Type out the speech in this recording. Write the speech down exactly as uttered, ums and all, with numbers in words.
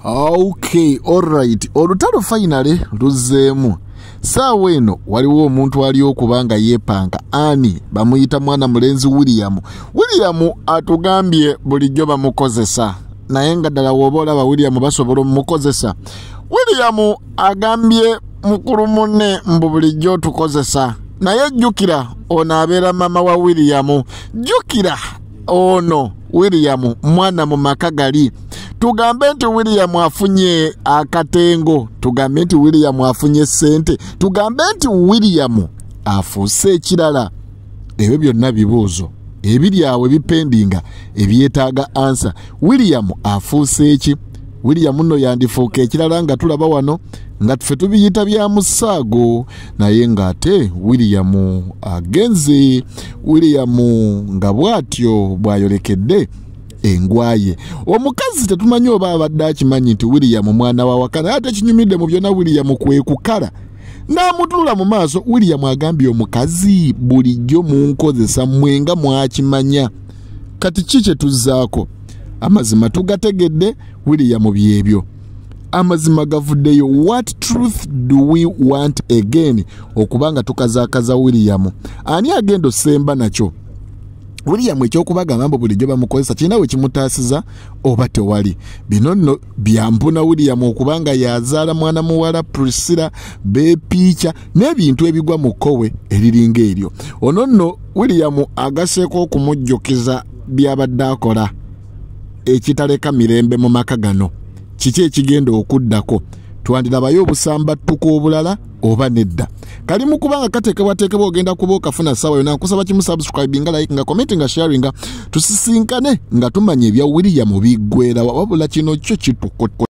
Okay, alright. Olutalo finally luzeemu. Saawa eno waliwo omuntu ali okubanga yeepanka ani bamuyita mwana mulenzi William. William atugambye bulijjo bamukozesa. Naye nga ddala w'oba olaba William basobola omukozesa. William agambye mukulu munne mbu bulijjo tukozesa. Naye jjukira ono abeera mama wa William. Jjukira ono William mwana mu maka gali. Tugambe nti William afunye akatengo, tugambe nti William afunye sente, tugambe nti William afuuse ekirala. Ebyo byonna bibuuzo ebiri awo bipendinga ebyetaaga ansa. William afuuse eki? William nno yandifuuka ekirala nga tulaba wano nga tufe tubiyita bya musaago, naye ng'ate William agenze. William nga bw'atyo bw'ayolekedde engwaye. Omukazi tetumanyi oba abadde akimanyi nti William mwana wa wakana. Ate kinyumidde mu byonna William kwe kukala n'amutulula mu maaso. William agambye omukazi bulijjo munkozesa mwenga mwakimanya. Kati ki kye tuzzaako? Amazima tugategedde, William byebyo. Amazima gavuddeyo. What truth do we want again? Okubanga tukazaakaza William. Ani agenda osemba nakyo? William ekyokubaga mambo bulijjo bamukozesa kirina we kimutaasiza oba tewali? Bino nno byambuna William okubanga yazaala mwana muwala Priscilla beepiica n'ebintu ebigwa mu kkowe eriringa eryo. Ono nno William agaseeko okumujjukiza byabadde akola ekitaleka mirembe mu maka gano. Kiki ekigenda okuddako? Twandirabayo obusambattuko obulala oba nedda? Kali mu kubanga kateekebwateekebwa ogenda kuba okafuna ssaawa yonna. Nkusaba kimu subscribe nga like nga comment nga sharing nga tusisinkane nga tumanya ebya William biggwera wabula kino kyo kituko.